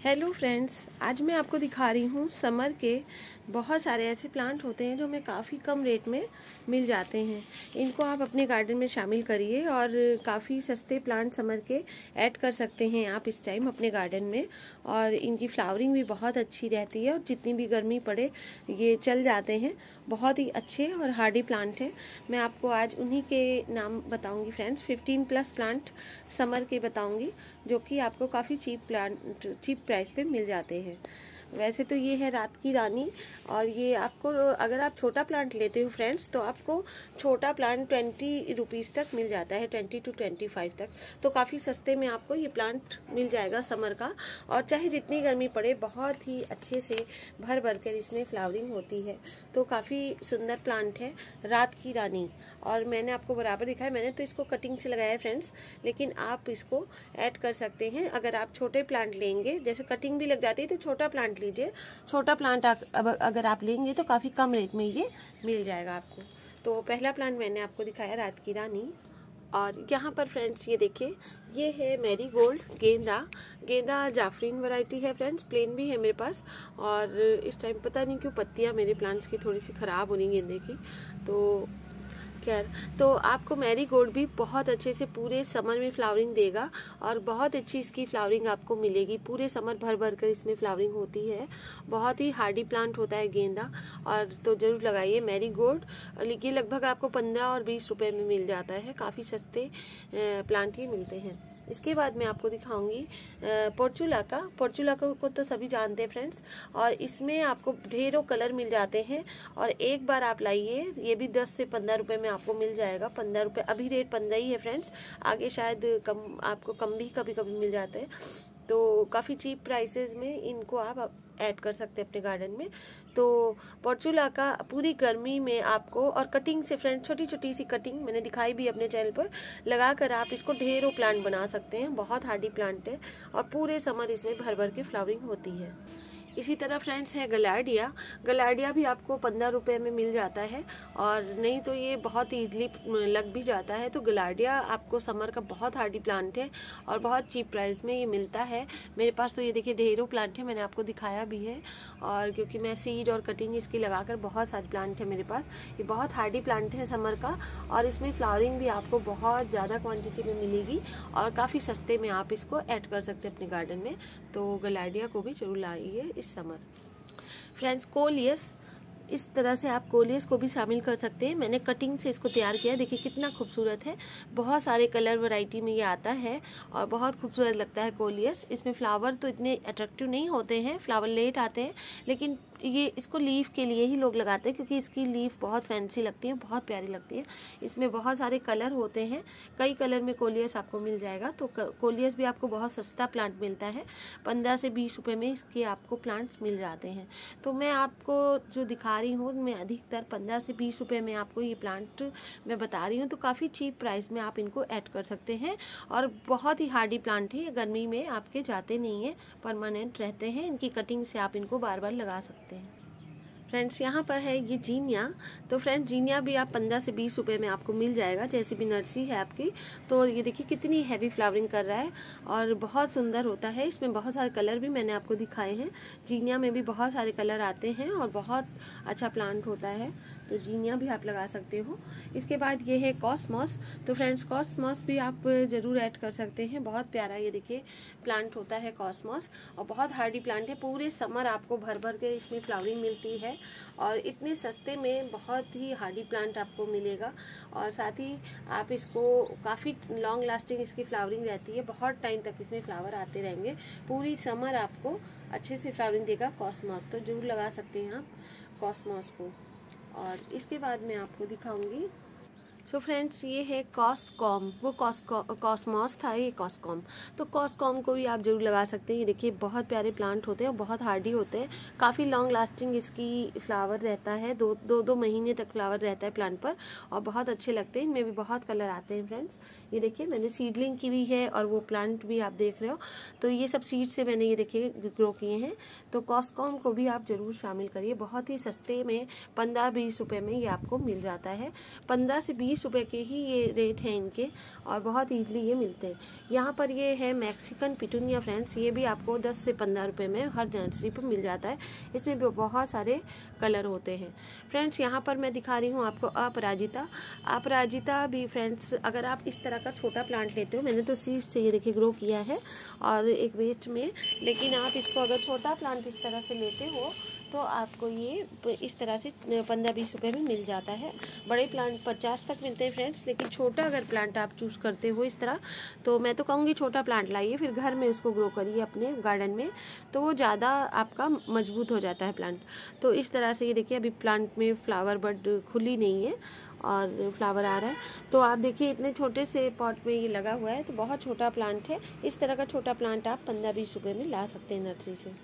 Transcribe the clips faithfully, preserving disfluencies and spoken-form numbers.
Hello friends, आज मैं आपको दिखा रही हूँ समर के बहुत सारे ऐसे प्लांट होते हैं जो हमें काफ़ी कम रेट में मिल जाते हैं। इनको आप अपने गार्डन में शामिल करिए और काफ़ी सस्ते प्लांट समर के ऐड कर सकते हैं आप इस टाइम अपने गार्डन में। और इनकी फ्लावरिंग भी बहुत अच्छी रहती है और जितनी भी गर्मी पड़े ये चल जाते हैं। बहुत ही अच्छे और हार्डी प्लांट हैं। मैं आपको आज उन्हीं के नाम बताऊँगी friends. Fifteen plus plant summer के बताऊँगी जो कि आपको काफ़ी चीप प्लांट चीप प्राइस पे मिल जाते हैं। वैसे तो ये है रात की रानी और ये आपको अगर आप छोटा प्लांट लेते हो फ्रेंड्स तो आपको छोटा प्लांट ट्वेंटी रुपीज़ तक मिल जाता है, ट्वेंटी टू ट्वेंटी फाइव तक। तो काफ़ी सस्ते में आपको ये प्लांट मिल जाएगा समर का। और चाहे जितनी गर्मी पड़े बहुत ही अच्छे से भर भर कर इसमें फ्लावरिंग होती है। तो काफ़ी सुंदर प्लांट है रात की रानी। और मैंने आपको बराबर दिखाया, मैंने तो इसको कटिंग से लगाया है फ्रेंड्स, लेकिन आप इसको ऐड कर सकते हैं। अगर आप छोटे प्लांट लेंगे, जैसे कटिंग भी लग जाती है तो छोटा प्लांट लीजिए। छोटा प्लांट अगर आप लेंगे तो काफ़ी कम रेट में ये मिल जाएगा आपको। तो पहला प्लांट मैंने आपको दिखाया रात की रानी। और यहाँ पर फ्रेंड्स ये देखिए, ये है मैरीगोल्ड गेंदा। गेंदा जाफरीन वैरायटी है फ्रेंड्स, प्लेन भी है मेरे पास। और इस टाइम पता नहीं क्यों पत्तियाँ मेरे प्लांट्स की थोड़ी सी ख़राब हो रही गेंदे की। तो खैर, तो आपको मैरीगोल्ड भी बहुत अच्छे से पूरे समर में फ्लावरिंग देगा और बहुत अच्छी इसकी फ्लावरिंग आपको मिलेगी। पूरे समर भर भर कर इसमें फ्लावरिंग होती है। बहुत ही हार्डी प्लांट होता है गेंदा। और तो जरूर लगाइए मैरीगोल्ड। ये लगभग आपको पंद्रह और बीस रुपए में मिल जाता है। काफ़ी सस्ते प्लांट ही मिलते हैं। इसके बाद मैं आपको दिखाऊंगी पोर्चुलाका। पोर्चुलाका को तो सभी जानते हैं फ्रेंड्स। और इसमें आपको ढेरों कलर मिल जाते हैं और एक बार आप लाइए, ये भी दस से पंद्रह रुपए में आपको मिल जाएगा। पंद्रह रुपए अभी रेट पंद्रह ही है फ्रेंड्स, आगे शायद कम आपको कम भी कभी कभी मिल जाते हैं। तो काफ़ी चीप प्राइसेस में इनको आप ऐड कर सकते हैं अपने गार्डन में। तो पोर्चुलाका पूरी गर्मी में आपको, और कटिंग से फ्रेंड, छोटी छोटी सी कटिंग मैंने दिखाई भी अपने चैनल पर, लगाकर आप इसको ढेरों प्लांट बना सकते हैं। बहुत हार्डी प्लांट है और पूरे समर इसमें भर भर के फ्लावरिंग होती है। इसी तरह फ्रेंड्स है गलार्डिया। गलार्डिया भी आपको पंद्रह रुपए में मिल जाता है और नहीं तो ये बहुत ईजिली लग भी जाता है। तो गलार्डिया आपको समर का बहुत हार्डी प्लांट है और बहुत चीप प्राइस में ये मिलता है। मेरे पास तो ये देखिए ढेरों प्लांट है, मैंने आपको दिखाया भी है। और क्योंकि मैं सीड और कटिंग इसकी लगाकर बहुत सारे प्लांट है मेरे पास। ये बहुत हार्डी प्लांट है समर का और इसमें फ्लावरिंग भी आपको बहुत ज़्यादा क्वान्टिटी में मिलेगी और काफ़ी सस्ते में आप इसको ऐड कर सकते हैं अपने गार्डन में। तो गलार्डिया को भी जरूर लाइए इस समर। फ्रेंड्स कोलियस, इस तरह से आप कोलियस को भी शामिल कर सकते हैं। मैंने कटिंग से इसको तैयार किया, देखिए कितना खूबसूरत है। बहुत सारे कलर वैरायटी में ये आता है और बहुत खूबसूरत लगता है कोलियस। इसमें फ्लावर तो इतने अट्रैक्टिव नहीं होते हैं, फ्लावर लेट आते हैं, लेकिन ये इसको लीफ के लिए ही लोग लगाते हैं क्योंकि इसकी लीफ बहुत फैंसी लगती है, बहुत प्यारी लगती है। इसमें बहुत सारे कलर होते हैं, कई कलर में कोलियस आपको मिल जाएगा। तो कोलियस भी आपको बहुत सस्ता प्लांट मिलता है, पंद्रह से बीस रुपए में इसके आपको प्लांट्स मिल जाते हैं। तो मैं आपको जो दिखा रही हूँ मैं अधिकतर पंद्रह से बीस रुपए में आपको ये प्लांट मैं बता रही हूँ। तो काफ़ी चीप प्राइस में आप इनको ऐड कर सकते हैं और बहुत ही हार्डी प्लांट है। गर्मी में आपके जाते नहीं है, परमानेंट रहते हैं। इनकी कटिंग से आप इनको बार बार लगा सकते हैं। फ्रेंड्स यहाँ पर है ये जीनिया। तो फ्रेंड्स जीनिया भी आप पंद्रह से बीस रुपए में आपको मिल जाएगा, जैसे भी नर्सरी है आपकी। तो ये देखिए कितनी हैवी फ्लावरिंग कर रहा है और बहुत सुंदर होता है। इसमें बहुत सारे कलर भी मैंने आपको दिखाए हैं। जीनिया में भी बहुत सारे कलर आते हैं और बहुत अच्छा प्लांट होता है। तो जीनिया भी आप लगा सकते हो। इसके बाद ये है कॉस्मॉस। तो फ्रेंड्स कॉस्मॉस भी आप जरूर ऐड कर सकते हैं। बहुत प्यारा ये देखिए प्लांट होता है कॉस्मॉस और बहुत हार्डी प्लांट है। पूरे समर आपको भर भर के इसमें फ्लावरिंग मिलती है और इतने सस्ते में बहुत ही हार्डी प्लांट आपको मिलेगा। और साथ ही आप इसको काफ़ी लॉन्ग लास्टिंग इसकी फ्लावरिंग रहती है, बहुत टाइम तक इसमें फ्लावर आते रहेंगे। पूरी समर आपको अच्छे से फ्लावरिंग देगा कॉस्मॉस। तो जरूर लगा सकते हैं आप कॉस्मॉस को। और इसके बाद मैं आपको दिखाऊंगी, सो so फ्रेंड्स ये है कॉस्कॉम। वो कॉस्मॉस था, ये कॉस्कॉम। तो कॉस्कॉम को भी आप जरूर लगा सकते हैं। ये देखिए बहुत प्यारे प्लांट होते हैं और बहुत हार्डी होते हैं। काफ़ी लॉन्ग लास्टिंग इसकी फ्लावर रहता है, दो दो दो महीने तक फ्लावर रहता है प्लांट पर और बहुत अच्छे लगते हैं। इनमें भी बहुत कलर आते हैं फ्रेंड्स। ये देखिए मैंने सीडलिंग की भी है और वो प्लांट भी आप देख रहे हो। तो ये सब सीड से मैंने ये देखिए ग्रो किए हैं। तो कॉस्कॉम को भी आप जरूर शामिल करिए। बहुत ही सस्ते में पंद्रह बीस रुपए में ये आपको मिल जाता है। पंद्रह से बीस बीस रुपए के ही ये रेट हैं इनके और बहुत ईजिली ये मिलते हैं। यहाँ पर ये है मैक्सिकन पिटूनिया फ्रेंड्स, ये भी आपको दस से पंद्रह रुपए में हर नर्सरी पर मिल जाता है। इसमें भी बहुत सारे कलर होते हैं फ्रेंड्स। यहाँ पर मैं दिखा रही हूँ आपको अपराजिता। अपराजिता भी फ्रेंड्स अगर आप इस तरह का छोटा प्लांट लेते हो, मैंने तो सीड से ये देखिए ग्रो किया है और एक वेस्ट में, लेकिन आप इसको अगर छोटा प्लांट इस तरह से लेते हो तो आपको ये इस तरह से पंद्रह बीस रुपए में मिल जाता है। बड़े प्लांट पचास तक मिलते हैं फ्रेंड्स, लेकिन छोटा अगर प्लांट आप चूज़ करते हो इस तरह, तो मैं तो कहूँगी छोटा प्लांट लाइए, फिर घर में उसको ग्रो करिए अपने गार्डन में, तो वो ज़्यादा आपका मजबूत हो जाता है प्लांट। तो इस तरह से ये देखिए अभी प्लांट में फ्लावर बड खुली नहीं है और फ्लावर आ रहा है। तो आप देखिए इतने छोटे से पॉट में ये लगा हुआ है, तो बहुत छोटा प्लांट है। इस तरह का छोटा प्लांट आप पंद्रह बीस रुपए में ला सकते हैं नर्सरी से।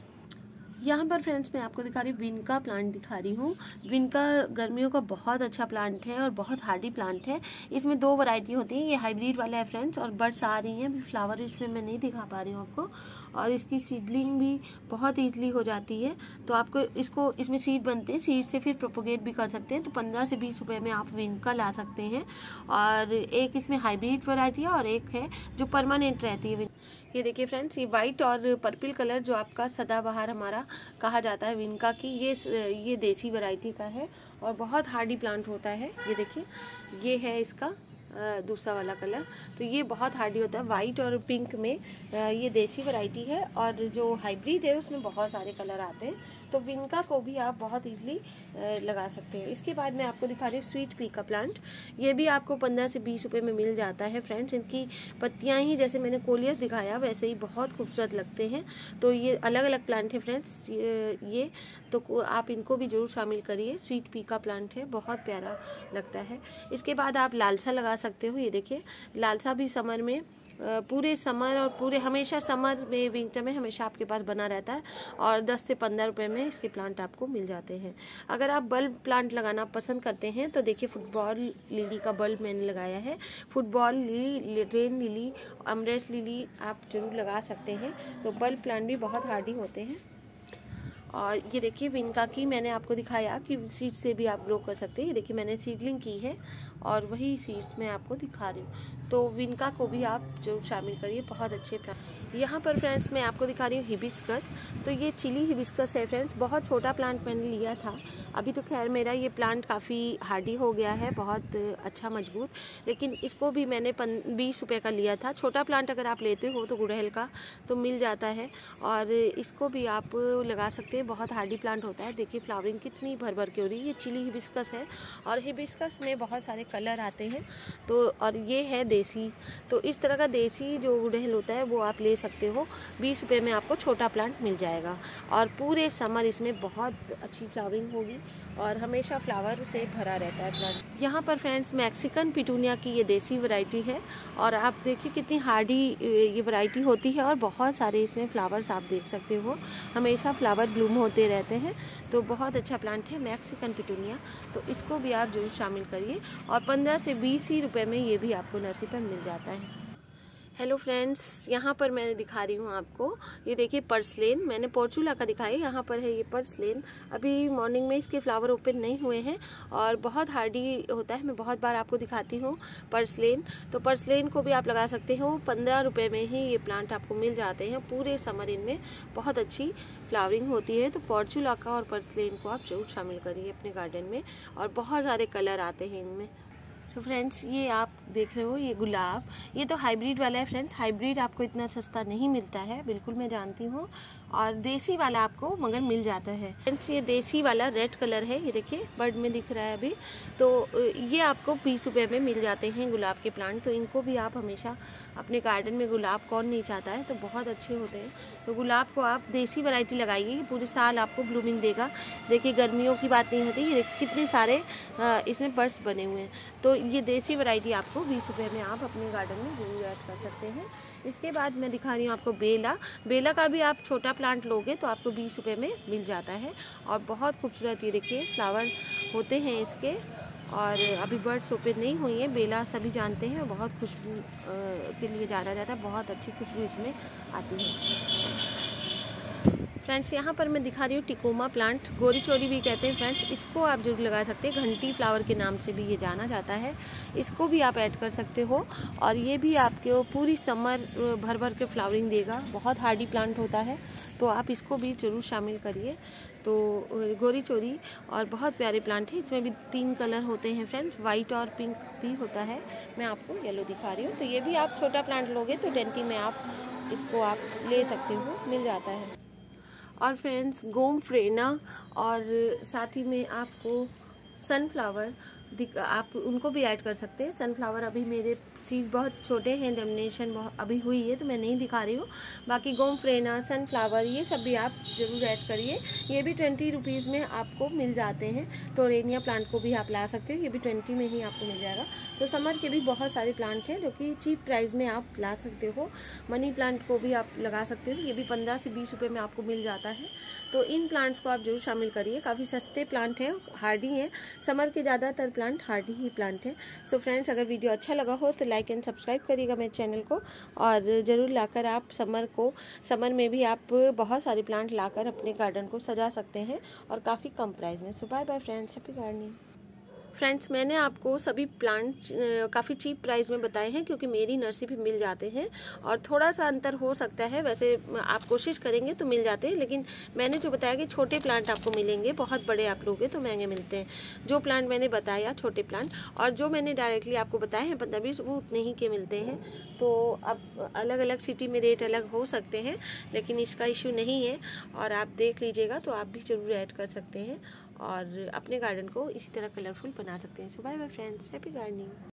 यहाँ पर फ्रेंड्स मैं आपको दिखा रही हूँ विनका प्लांट दिखा रही हूँ। विनका गर्मियों का बहुत अच्छा प्लांट है और बहुत हार्डी प्लांट है। इसमें दो वैरायटी होती है, ये हाइब्रिड वाला है फ्रेंड्स और बर्ड्स आ रही हैं, अभी फ्लावर इसमें मैं नहीं दिखा पा रही हूँ आपको। और इसकी सीडलिंग भी बहुत ईजिली हो जाती है, तो आपको इसको इसमें सीड बनते हैं, सीड से फिर प्रोपोगेट भी कर सकते हैं। तो पंद्रह से बीस रुपये में आप विनका ला सकते हैं। और एक इसमें हाइब्रिड वैरायटी है और एक है जो परमानेंट रहती है। ये देखिए फ्रेंड्स, ये वाइट और पर्पल कलर जो आपका सदाबहार हमारा कहा जाता है विनका की, ये ये देसी वैरायटी का है और बहुत हार्डी प्लांट होता है। ये देखिए ये है इसका दूसरा वाला कलर, तो ये बहुत हार्डी होता है। वाइट और पिंक में ये देसी वैरायटी है और जो हाइब्रिड है उसमें बहुत सारे कलर आते हैं। तो विनका को भी आप बहुत इजीली लगा सकते हैं। इसके बाद मैं आपको दिखा रही हूँ स्वीट पी का प्लांट। ये भी आपको पंद्रह से बीस रुपए में मिल जाता है फ्रेंड्स। इनकी पत्तियाँ ही जैसे मैंने कोलियस दिखाया वैसे ही बहुत खूबसूरत लगते हैं। तो ये अलग अलग प्लांट है फ्रेंड्स, ये, ये तो आप इनको भी जरूर शामिल करिए। स्वीट पी का प्लांट है, बहुत प्यारा लगता है। इसके बाद आप लालसा लगा सकते हो। ये देखिए लालसा भी समर में, पूरे समर और पूरे हमेशा समर में विंटर में हमेशा आपके पास बना रहता है और दस से पंद्रह रुपए में इसके प्लांट आपको मिल जाते हैं। अगर आप बल्ब प्लांट लगाना पसंद करते हैं तो देखिए फुटबॉल लिली का बल्ब मैंने लगाया है। Football lily, rain lily, amaryllis lily आप जरूर लगा सकते हैं। तो बल्ब प्लांट भी बहुत हार्डी होते हैं। और ये देखिए विनका की मैंने आपको दिखाया कि सीड से भी आप ग्रो कर सकते हैं। ये देखिए मैंने सीडलिंग की है और वही सीड्स मैं आपको दिखा रही हूँ। तो विनका को भी आप जरूर शामिल करिए, बहुत अच्छे प्लांट। यहाँ पर फ्रेंड्स मैं आपको दिखा रही हूँ हिबिस्कस। तो ये चिली हिबिस्कस है फ्रेंड्स, बहुत छोटा प्लांट मैंने लिया था। अभी तो खैर मेरा ये प्लांट काफ़ी हार्डी हो गया है, बहुत अच्छा मजबूत, लेकिन इसको भी मैंने बीस रुपये का लिया था। छोटा प्लांट अगर आप लेते हो तो गुड़हल का तो मिल जाता है और इसको भी आप लगा सकते हैं, बहुत हार्डी प्लांट होता है। देखिए फ्लावरिंग कितनी भर भर के हो रही है। ये चिली हिबिस्कस है और हिबिस्कस में बहुत सारे कलर आते हैं। तो और ये है देसी, तो इस तरह का देसी जो गुड़हल होता है वो आप ले सकते हो। बीस रुपये में आपको छोटा प्लांट मिल जाएगा और पूरे समर इसमें बहुत अच्छी फ्लावरिंग होगी और हमेशा फ्लावर से भरा रहता है प्लांट। यहाँ पर फ्रेंड्स मैक्सिकन पिटूनिया की ये देसी वैरायटी है और आप देखिए कितनी हार्डी ये वैरायटी होती है और बहुत सारे इसमें फ्लावर्स आप देख सकते हो, हमेशा फ्लावर ब्लूम होते रहते हैं। तो बहुत अच्छा प्लांट है मैक्सिकन पिटूनिया, तो इसको भी आप जरूर शामिल करिए और पंद्रह से बीस ही रुपए में ये भी आपको नर्सरी पर मिल जाता है। हेलो फ्रेंड्स, यहाँ पर मैं दिखा रही हूँ आपको, ये देखिए पर्सलेन, मैंने पोर्चुला का दिखाया, यहाँ पर है ये पर्सलेन। अभी मॉर्निंग में इसके फ्लावर ओपन नहीं हुए हैं और बहुत हार्डी होता है, मैं बहुत बार आपको दिखाती हूँ पर्सलेन। तो पर्सलेन को भी आप लगा सकते हो, पंद्रह रुपये में ही ये प्लांट आपको मिल जाते हैं। पूरे समर इनमें बहुत अच्छी फ्लावरिंग होती है। तो पोर्चुला का और पर्सलेन को आप जरूर शामिल करिए अपने गार्डन में और बहुत सारे कलर आते हैं इनमें। तो फ्रेंड्स ये आप देख रहे हो ये गुलाब, ये तो हाइब्रिड वाला है फ्रेंड्स। हाइब्रिड आपको इतना सस्ता नहीं मिलता है, बिल्कुल मैं जानती हूँ, और देसी वाला आपको मगर मिल जाता है फ्रेंड्स। ये देसी वाला रेड कलर है, ये देखिए बर्ड में दिख रहा है अभी। तो ये आपको बीस रुपये में मिल जाते हैं गुलाब के प्लांट। तो इनको भी आप हमेशा अपने गार्डन में, गुलाब कौन नहीं चाहता है, तो बहुत अच्छे होते हैं। तो गुलाब को आप देसी वैरायटी लगाइए, पूरे साल आपको ब्लूमिंग देगा। देखिए गर्मियों की बात नहीं होती, ये कितने सारे इसमें बर्ड्स बने हुए हैं। तो ये देसी वैरायटी आपको बीस रुपये में आप अपने गार्डन में जरूर ऐड कर सकते हैं। इसके बाद मैं दिखा रही हूँ आपको बेला। बेला का भी आप छोटा प्लांट लोगे तो आपको बीस रुपये में मिल जाता है और बहुत खूबसूरत ये देखिए फ्लावर होते हैं इसके। और अभी बर्ड्स ओपन नहीं हुई है। बेला सभी जानते हैं, बहुत खुशबू के लिए जाना जाता है, बहुत अच्छी खुशबू इसमें आती है। फ्रेंड्स यहाँ पर मैं दिखा रही हूँ टिकोमा प्लांट, गोरी चोरी भी कहते हैं फ्रेंड्स। इसको आप जरूर लगा सकते हैं, घंटी फ्लावर के नाम से भी ये जाना जाता है। इसको भी आप ऐड कर सकते हो और ये भी आपको पूरी समर भर भर के फ्लावरिंग देगा। बहुत हार्डी प्लांट होता है, तो आप इसको भी जरूर शामिल करिए। तो गोरी चोरी और बहुत प्यारे प्लांट है। इसमें भी तीन कलर होते हैं फ्रेंड्स, वाइट और पिंक भी होता है। मैं आपको येलो दिखा रही हूँ। तो ये भी आप छोटा प्लांट लोगे तो ट्वेंटी में आप इसको आप ले सकते हो, मिल जाता है। और फ्रेंड्स गोम फ्रेना और साथ ही में आपको सनफ्लावर आप उनको भी ऐड कर सकते हैं। सनफ्लावर अभी मेरे सीड बहुत छोटे हैं, जर्मिनेशन बहुत अभी हुई है तो मैं नहीं दिखा रही हूँ। बाकी गोम फ्रेना, सनफ्लावर ये सब भी आप ज़रूर ऐड करिए। ये भी ट्वेंटी रुपीज़ में आपको मिल जाते हैं। टोरेनिया प्लांट को भी आप ला सकते हो, ये भी ट्वेंटी में ही आपको मिल जाएगा। तो समर के भी बहुत सारे प्लांट हैं जो कि चीप प्राइस में आप ला सकते हो। मनी प्लांट को भी आप लगा सकते हो, ये भी पंद्रह से बीस रुपये में आपको मिल जाता है। तो इन प्लांट्स को आप जरूर शामिल करिए। काफ़ी सस्ते प्लांट हैं, हार्डी हैं। समर के ज़्यादातर प्लांट हार्डी ही प्लांट हैं। सो फ्रेंड्स अगर वीडियो अच्छा लगा हो तो लाइक एंड सब्सक्राइब करिएगा मेरे चैनल को, और ज़रूर लाकर आप समर को समर में भी आप बहुत सारे प्लांट लाकर अपने गार्डन को सजा सकते हैं और काफ़ी कम प्राइस में। So bye bye friends, happy gardening. Friends मैंने आपको सभी प्लांट काफ़ी चीप प्राइस में बताए हैं क्योंकि मेरी नर्सरी भी मिल जाते हैं और थोड़ा सा अंतर हो सकता है। वैसे आप कोशिश करेंगे तो मिल जाते हैं, लेकिन मैंने जो बताया कि छोटे प्लांट आपको मिलेंगे, बहुत बड़े आप लोगे तो महंगे मिलते हैं। जो प्लांट मैंने बताया छोटे प्लांट, और जो मैंने डायरेक्टली आपको बताए हैं पंद्रह बीस, वो उतने ही के मिलते हैं। तो अब अलग अलग सिटी में रेट अलग हो सकते हैं, लेकिन इसका इशू नहीं है। और आप देख लीजिएगा तो आप भी ज़रूर ऐड कर सकते हैं और अपने गार्डन को इसी तरह कलरफुल बना सकते हैं। So bye bye friends, happy gardening.